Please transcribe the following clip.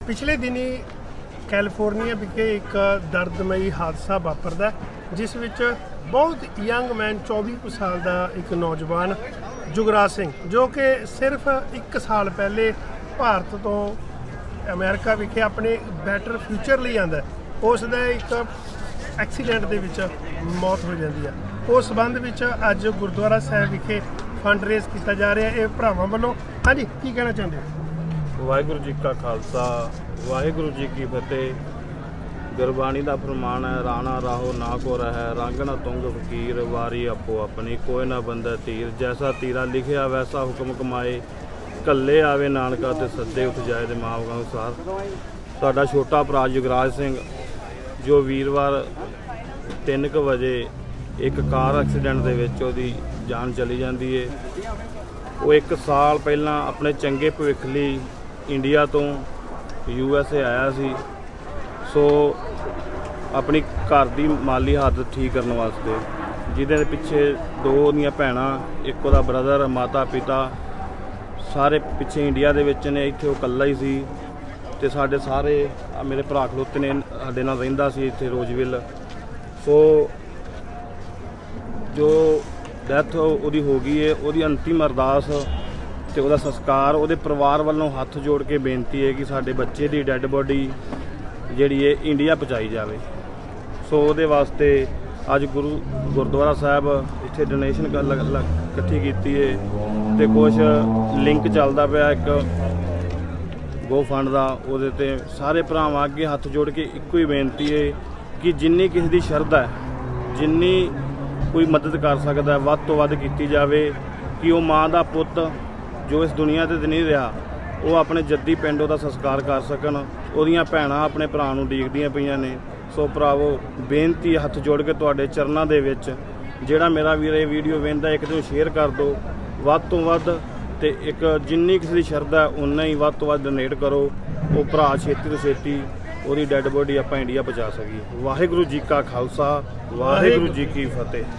पिछले दिनी कैलिफोर्निया विखे एक दर्दमई हादसा वापरदा जिस विच बहुत यंग मैन 24 साल का एक नौजवान जुगराज सिंह जो कि सिर्फ 1 साल पहले भारत तो अमेरिका विखे अपने बैटर फ्यूचर लिए आंदा उसदा एक एक्सीडेंट दे विच मौत हो जाती है। उस संबंध विच अज गुरुद्वारा साहिब विखे फंड रेज किया जा रहा है। भरावां वल्लों हाँ जी की कहना चाहते हो? वाहिगुरू जी का खालसा वाहिगुरू जी की फतेह। गुरबाणी का फरमान है, राणा राहो ना को रह रंग न तुंग फकीर वारी अपो अपनी कोई ना बंदा तीर जैसा तीरा लिखिया वैसा हुक्म कमाए कल्ले आवे नानका ते सद्दे उठ जाए दे माँ अनुसार। साडा छोटा भरा जुगराज सिंह जो वीरवार 3 बजे एक कार एक्सीडेंट दे विच ओहदी जान चली जाती है। वो 1 साल पहला अपने चंगे भविख लई इंडिया तो USA आया सी, सो अपनी घर की माली हालत ठीक करने वास्ते, जिहदे पिछे 2 दियां भैणां एक उहदा ब्रदर माता पिता सारे पिछे इंडिया दे विच ने। इत्थे वो कल्ला ही सी ते साडे सारे मेरे भरा खलोते ने साडे नाल रहिंदा सी इत्थे रोजविल। सो जो डैथ उहदी हो गई है, उहदी अंतिम अरदास ते उहदा संस्कार उहदे परिवार वालों हाथ जोड़ के बेनती है कि साडे बच्चे की डैड बॉडी जिहड़ी है इंडिया पहुँचाई जाए। सो उहदे वास्ते अज गुरुद्वारा साहब इत्थे डोनेशन इकट्ठी की है ते कुछ लिंक चलदा पिया एक गो फंड का। उहदे ते सारे भरावां अगे हथ जोड़ के इक्को ही बेनती है कि जिन्नी किसी की शरधा है, जिन्नी कोई मदद कर सकता है वध तो वध की जाए कि वो माँ का पुत जो इस दुनिया ते नहीं रहा वो अपने जद्दी पिंड उहदा संस्कार कर सकन। उहदियां भैणां अपने भरा नूं उडीकदियां पईयां ने। सो भरावो बेनती हथ जोड़ के तुहाडे चरनां दे विच जिहड़ा मेरा वीर ये वीडियो वेंदा एक दो शेयर कर दो वध तो वध ते एक जिन्नी किसी की शरधा है उन्ना ही वध तो वध डोनेट करो। वो भरा छेती तो छेती उहदी डैड बॉडी आपां इंडिया पहुँचा सकीए। वाहिगुरू जी का खालसा वाहिगुरू जी की फतेह।